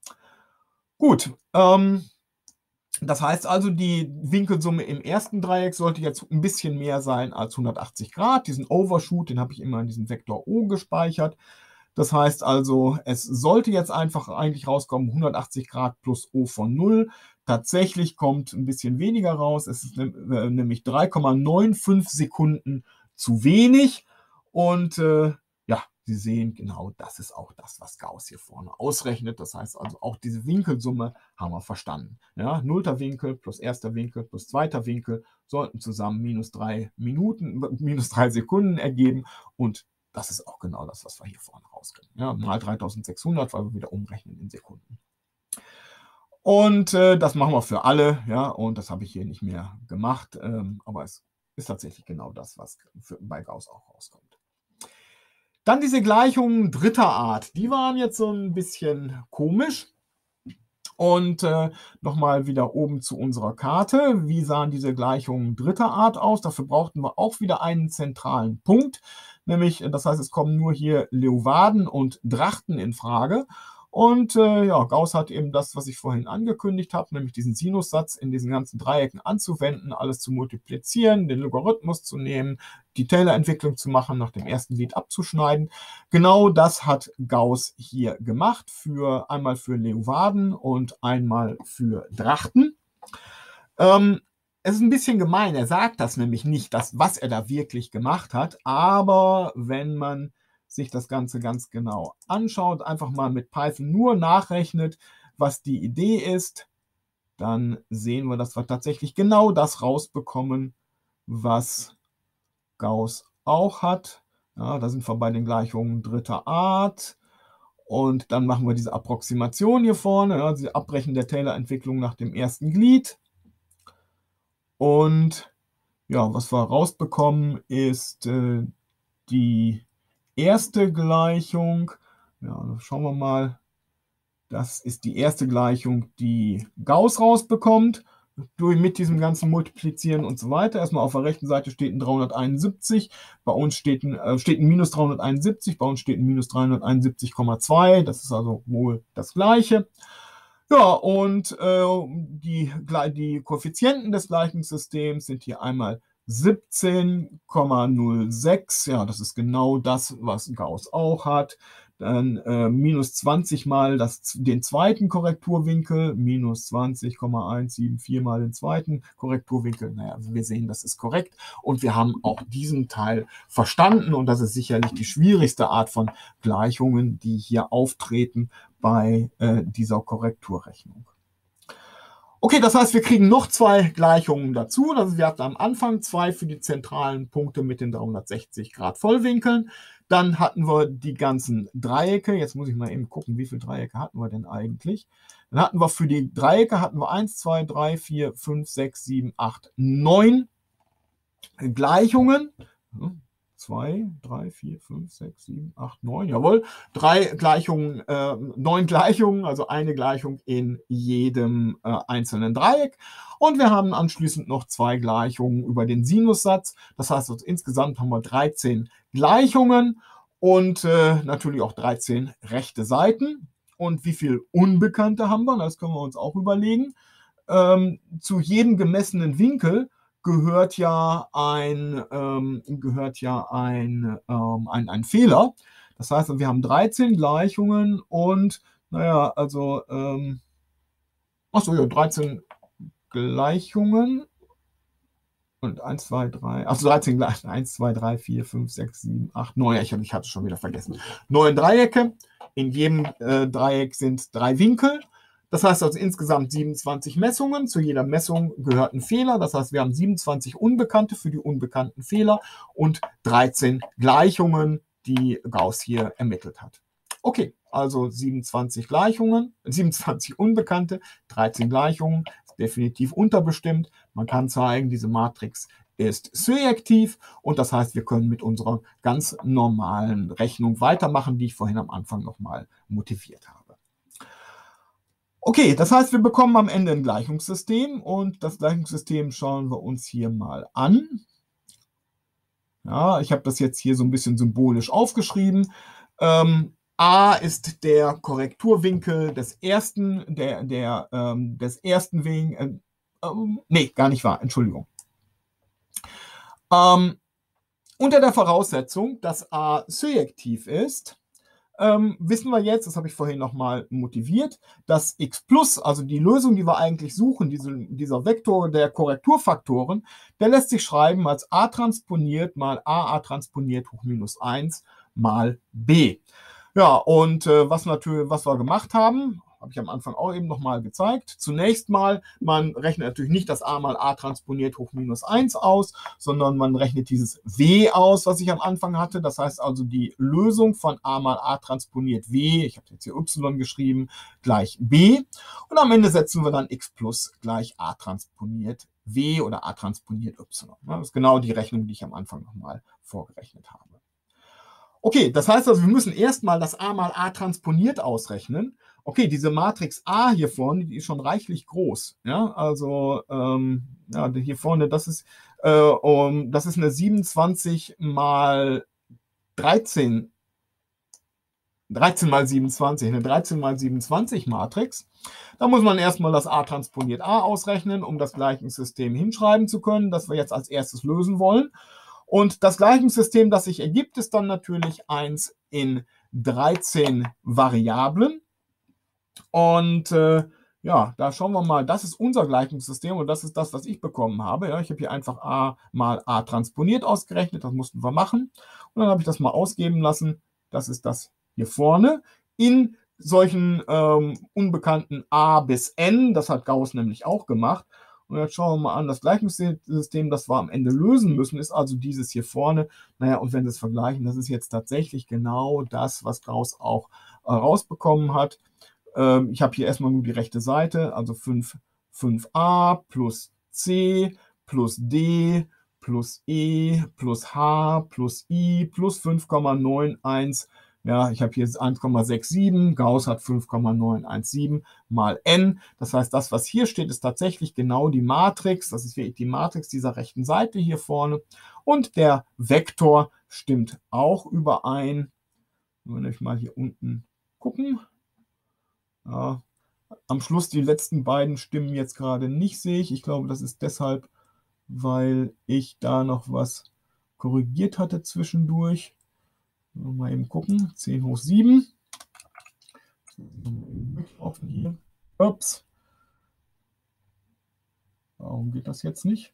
Gut, ähm, das heißt also, die Winkelsumme im ersten Dreieck sollte jetzt ein bisschen mehr sein als hundertachtzig Grad. Diesen Overshoot, den habe ich immer in diesem Vektor O gespeichert. Das heißt also, es sollte jetzt einfach eigentlich rauskommen, hundertachtzig Grad plus O von null. Tatsächlich kommt ein bisschen weniger raus. Es ist nämlich drei Komma fünfundneunzig Sekunden zu wenig. Und äh, ja, Sie sehen, genau das ist auch das, was Gauss hier vorne ausrechnet. Das heißt also, auch diese Winkelsumme haben wir verstanden. Ja, nullter Winkel plus erster Winkel plus zweiter Winkel sollten zusammen minus drei Minuten, minus drei Sekunden ergeben. Und das ist auch genau das, was wir hier vorne rauskriegen. Ja, mal dreitausendsechshundert, weil wir wieder umrechnen in Sekunden. Und äh, das machen wir für alle, ja, und das habe ich hier nicht mehr gemacht, ähm, aber es ist tatsächlich genau das, was für, bei Gauss auch rauskommt. Dann diese Gleichungen dritter Art, die waren jetzt so ein bisschen komisch. Und äh, nochmal wieder oben zu unserer Karte. Wie sahen diese Gleichungen dritter Art aus? Dafür brauchten wir auch wieder einen zentralen Punkt. Nämlich, das heißt, es kommen nur hier Leeuwarden und Drachten in Frage. Und äh, ja, Gauss hat eben das, was ich vorhin angekündigt habe, nämlich diesen Sinussatz in diesen ganzen Dreiecken anzuwenden, alles zu multiplizieren, den Logarithmus zu nehmen, die Taylor-Entwicklung zu machen, nach dem ersten Glied abzuschneiden. Genau das hat Gauss hier gemacht, für, einmal für Leeuwarden und einmal für Drachten. Ähm, es ist ein bisschen gemein, er sagt das nämlich nicht, das, was er da wirklich gemacht hat, aber wenn man sich das Ganze ganz genau anschaut, einfach mal mit Python nur nachrechnet, was die Idee ist, dann sehen wir, dass wir tatsächlich genau das rausbekommen, was Gauss auch hat. Ja, da sind wir bei den Gleichungen dritter Art. Und dann machen wir diese Approximation hier vorne, ja, das Abbrechen der Taylor-Entwicklung nach dem ersten Glied. Und ja, was wir rausbekommen, ist äh, die erste Gleichung. Ja, schauen wir mal. Das ist die erste Gleichung, die Gauss rausbekommt, durch, mit diesem ganzen Multiplizieren und so weiter. Erstmal auf der rechten Seite steht ein dreihunderteinundsiebzig, bei uns steht ein, äh, steht ein minus dreihunderteinundsiebzig, bei uns steht ein minus dreihunderteinundsiebzig Komma zwei, das ist also wohl das Gleiche. Ja, und äh, die, die Koeffizienten des Gleichungssystems sind hier einmal siebzehn Komma null sechs, ja, das ist genau das, was Gauss auch hat. Dann äh, minus zwanzig mal das, den zweiten Korrekturwinkel, minus zwanzig Komma hundertvierundsiebzig mal den zweiten Korrekturwinkel. Naja, wir sehen, das ist korrekt. Und wir haben auch diesen Teil verstanden. Und das ist sicherlich die schwierigste Art von Gleichungen, die hier auftreten bei äh, dieser Korrekturrechnung. Okay, das heißt, wir kriegen noch zwei Gleichungen dazu. Also wir hatten am Anfang zwei für die zentralen Punkte mit den dreihundertsechzig Grad Vollwinkeln. Dann hatten wir die ganzen Dreiecke. Jetzt muss ich mal eben gucken, wie viele Dreiecke hatten wir denn eigentlich? Dann hatten wir für die Dreiecke hatten wir eins, zwei, drei, vier, fünf, sechs, sieben, acht, neun Gleichungen. zwei, drei, vier, fünf, sechs, sieben, acht, neun, jawohl. Drei Gleichungen, äh, neun Gleichungen, also eine Gleichung in jedem äh, einzelnen Dreieck. Und wir haben anschließend noch zwei Gleichungen über den Sinussatz. Das heißt, also insgesamt haben wir dreizehn Gleichungen und äh, natürlich auch dreizehn rechte Seiten. Und wie viele Unbekannte haben wir? Das können wir uns auch überlegen. Ähm, zu jedem gemessenen Winkel gehört ja ein, ähm, gehört ja ein, ähm, ein, ein Fehler. Das heißt, wir haben dreizehn Gleichungen und, naja, also, ähm, achso, ja, dreizehn Gleichungen und eins, zwei, drei, also dreizehn Gleichungen, eins, zwei, drei, vier, fünf, sechs, sieben, acht, neun, ja, ich, ich hatte es schon wieder vergessen. neun Dreiecke, in jedem äh, Dreieck sind drei Winkel. Das heißt also insgesamt siebenundzwanzig Messungen. Zu jeder Messung gehört ein Fehler. Das heißt, wir haben siebenundzwanzig Unbekannte für die unbekannten Fehler und dreizehn Gleichungen, die Gauss hier ermittelt hat. Okay, also siebenundzwanzig Gleichungen, siebenundzwanzig Unbekannte, dreizehn Gleichungen, ist definitiv unterbestimmt. Man kann zeigen, diese Matrix ist surjektiv und das heißt, wir können mit unserer ganz normalen Rechnung weitermachen, die ich vorhin am Anfang nochmal motiviert habe. Okay, das heißt, wir bekommen am Ende ein Gleichungssystem und das Gleichungssystem schauen wir uns hier mal an. Ja, ich habe das jetzt hier so ein bisschen symbolisch aufgeschrieben. Ähm, A ist der Korrekturwinkel des ersten, der, der, ähm, des ersten Winkel, äh, ähm, nee, gar nicht wahr, Entschuldigung. Ähm, unter der Voraussetzung, dass A surjektiv ist, Ähm, wissen wir jetzt, das habe ich vorhin nochmal motiviert, dass x plus, also die Lösung, die wir eigentlich suchen, diese, dieser Vektor der Korrekturfaktoren, der lässt sich schreiben als a transponiert mal a, a transponiert hoch minus eins mal b. Ja, und äh, was, natürlich, was wir gemacht haben, habe ich am Anfang auch eben nochmal gezeigt. Zunächst mal, man rechnet natürlich nicht das A mal A transponiert hoch minus eins aus, sondern man rechnet dieses W aus, was ich am Anfang hatte. Das heißt also die Lösung von A mal A transponiert W, ich habe jetzt hier Y geschrieben, gleich B. Und am Ende setzen wir dann x plus gleich A transponiert W oder A transponiert Y. Das ist genau die Rechnung, die ich am Anfang nochmal vorgerechnet habe. Okay, das heißt also, wir müssen erstmal das A mal A transponiert ausrechnen. Okay, diese Matrix A hier vorne, die ist schon reichlich groß. Ja, also ähm, ja, hier vorne, das ist, äh, um, das ist eine siebenundzwanzig mal dreizehn, dreizehn mal siebenundzwanzig, eine dreizehn mal siebenundzwanzig Matrix. Da muss man erstmal das A transponiert A ausrechnen, um das Gleichungssystem hinschreiben zu können, das wir jetzt als erstes lösen wollen. Und das Gleichungssystem, das sich ergibt, ist dann natürlich eins in dreizehn Variablen. Und äh, ja, da schauen wir mal, das ist unser Gleichungssystem und das ist das, was ich bekommen habe. Ja, ich habe hier einfach A mal A transponiert ausgerechnet, das mussten wir machen. Und dann habe ich das mal ausgeben lassen. Das ist das hier vorne in solchen ähm, unbekannten A bis N. Das hat Gauss nämlich auch gemacht. Und jetzt schauen wir mal an, das Gleichungssystem, das wir am Ende lösen müssen, ist also dieses hier vorne. Naja, und wenn wir es vergleichen, das ist jetzt tatsächlich genau das, was Gauss auch äh, rausbekommen hat. Ähm, ich habe hier erstmal nur die rechte Seite, also fünf, fünf a plus C plus D plus E plus H plus I plus fünf Komma neun eins. Ja, ich habe hier eins Komma siebenundsechzig, Gauss hat fünf Komma neun eins sieben mal n. Das heißt, das, was hier steht, ist tatsächlich genau die Matrix. Das ist wirklich die Matrix dieser rechten Seite hier vorne. Und der Vektor stimmt auch überein. Wenn wir mal hier unten gucken. Ja, am Schluss die letzten beiden Stimmen jetzt gerade nicht, sehe ich. Ich glaube, das ist deshalb, weil ich da noch was korrigiert hatte zwischendurch. Mal eben gucken. zehn hoch sieben. Hier. Ups. Warum geht das jetzt nicht?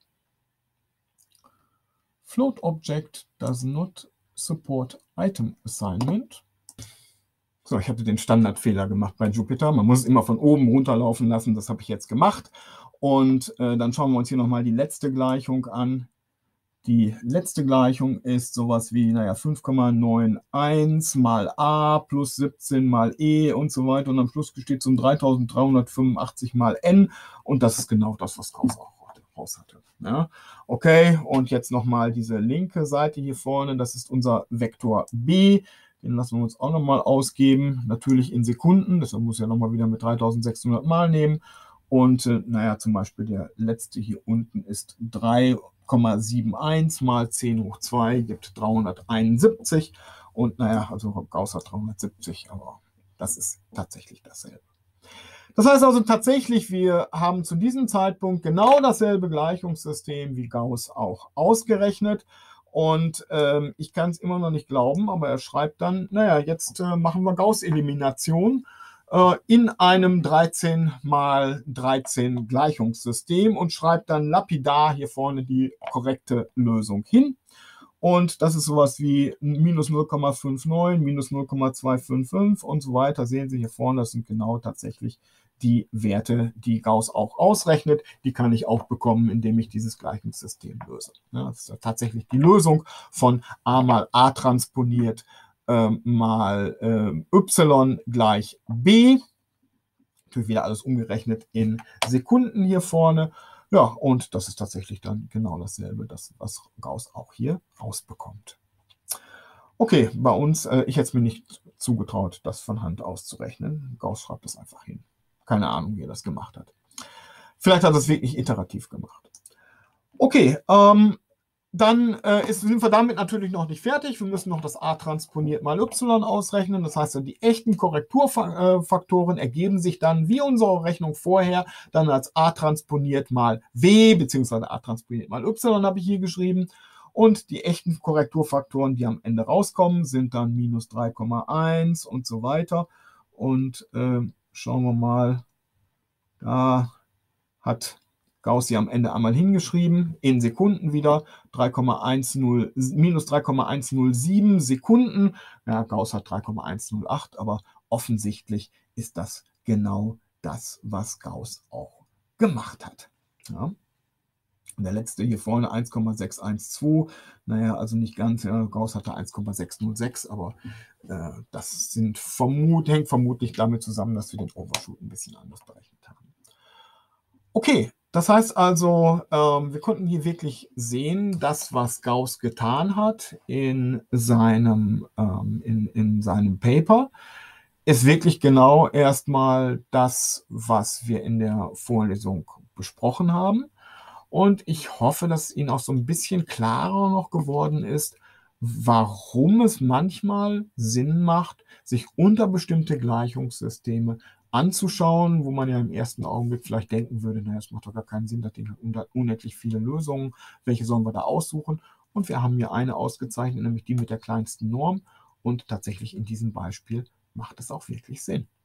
Float Object does not support Item Assignment. So, ich hatte den Standardfehler gemacht bei Jupyter. Man muss es immer von oben runterlaufen lassen. Das habe ich jetzt gemacht. Und äh, dann schauen wir uns hier nochmal die letzte Gleichung an. Die letzte Gleichung ist sowas wie, naja, fünf Komma neun eins mal A plus siebzehn mal E und so weiter. Und am Schluss steht so ein dreitausenddreihundertfünfundachtzig mal N. Und das ist genau das, was Gauss auch raus hatte. Ja, okay, und jetzt nochmal diese linke Seite hier vorne. Das ist unser Vektor B. Den lassen wir uns auch nochmal ausgeben. Natürlich in Sekunden. Deshalb muss ich ja nochmal wieder mit dreitausendsechshundert mal nehmen. Und äh, naja, zum Beispiel der letzte hier unten ist drei Komma einundsiebzig mal zehn hoch zwei gibt dreihunderteinundsiebzig. Und naja, also Gauss hat dreihundertsiebzig, aber das ist tatsächlich dasselbe. Das heißt also tatsächlich, wir haben zu diesem Zeitpunkt genau dasselbe Gleichungssystem wie Gauss auch ausgerechnet. Und ähm, ich kann es immer noch nicht glauben, aber er schreibt dann, naja, jetzt äh, machen wir Gauss-Elimination in einem dreizehn mal dreizehn Gleichungssystem und schreibt dann lapidar hier vorne die korrekte Lösung hin. Und das ist sowas wie minus null Komma neunundfünfzig, minus null Komma zweihundertfünfundfünfzig und so weiter. Sehen Sie hier vorne, das sind genau tatsächlich die Werte, die Gauss auch ausrechnet. Die kann ich auch bekommen, indem ich dieses Gleichungssystem löse. Ja, das ist tatsächlich die Lösung von A mal A transponiert mal äh, y gleich b. Natürlich wieder alles umgerechnet in Sekunden hier vorne. Ja, und das ist tatsächlich dann genau dasselbe, das, was Gauss auch hier rausbekommt. Okay, bei uns, äh, ich hätte es mir nicht zugetraut, das von Hand auszurechnen. Gauss schreibt das einfach hin. Keine Ahnung, wie er das gemacht hat. Vielleicht hat er es wirklich iterativ gemacht. Okay, ähm, Dann äh, ist, sind wir damit natürlich noch nicht fertig. Wir müssen noch das A transponiert mal Y ausrechnen. Das heißt, die echten Korrekturfaktoren ergeben sich dann, wie unsere Rechnung vorher, dann als A transponiert mal W, beziehungsweise A transponiert mal Y habe ich hier geschrieben. Und die echten Korrekturfaktoren, die am Ende rauskommen, sind dann minus drei Komma eins und so weiter. Und äh, schauen wir mal, da hat Gauss hier am Ende einmal hingeschrieben, in Sekunden wieder, drei Komma zehn, minus drei Komma hundertsieben Sekunden. Ja, Gauss hat drei Komma hundertacht, aber offensichtlich ist das genau das, was Gauß auch gemacht hat. Ja. Und der letzte hier vorne eins Komma sechs eins zwei, naja, also nicht ganz, ja, Gauss hatte eins Komma sechs null sechs, aber äh, das sind vermut, hängt vermutlich damit zusammen, dass wir den Overshoot ein bisschen anders berechnet haben. Okay, das heißt also, ähm, wir konnten hier wirklich sehen, das, was Gauss getan hat in seinem, ähm, in, in seinem Paper, ist wirklich genau erstmal das, was wir in der Vorlesung besprochen haben. Und ich hoffe, dass Ihnen auch so ein bisschen klarer noch geworden ist, warum es manchmal Sinn macht, sich unter bestimmte Gleichungssysteme anzuschauen, wo man ja im ersten Augenblick vielleicht denken würde, naja, es macht doch gar keinen Sinn, das Ding hat unter- unendlich viele Lösungen, welche sollen wir da aussuchen? Und wir haben hier eine ausgezeichnet, nämlich die mit der kleinsten Norm. Und tatsächlich in diesem Beispiel macht es auch wirklich Sinn.